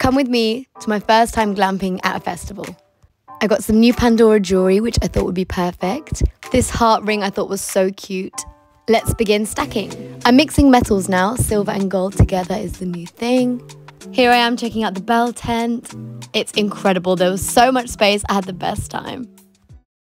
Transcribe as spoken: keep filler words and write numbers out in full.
Come with me to my first time glamping at a festival. I got some new Pandora jewellery, which I thought would be perfect. This heart ring I thought was so cute. Let's begin stacking. I'm mixing metals now. Silver and gold together is the new thing. Here I am checking out the bell tent. It's incredible. There was so much space. I had the best time.